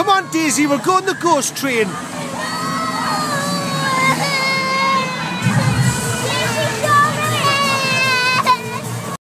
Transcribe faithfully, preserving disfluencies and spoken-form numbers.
Come on, Daisy, we're going the ghost train.